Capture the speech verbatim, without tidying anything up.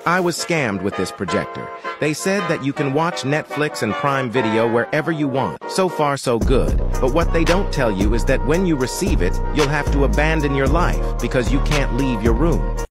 I was scammed with this projector. They said that you can watch Netflix and Prime Video wherever you want. So far, so good. But what they don't tell you is that when you receive it, you'll have to abandon your life because you can't leave your room.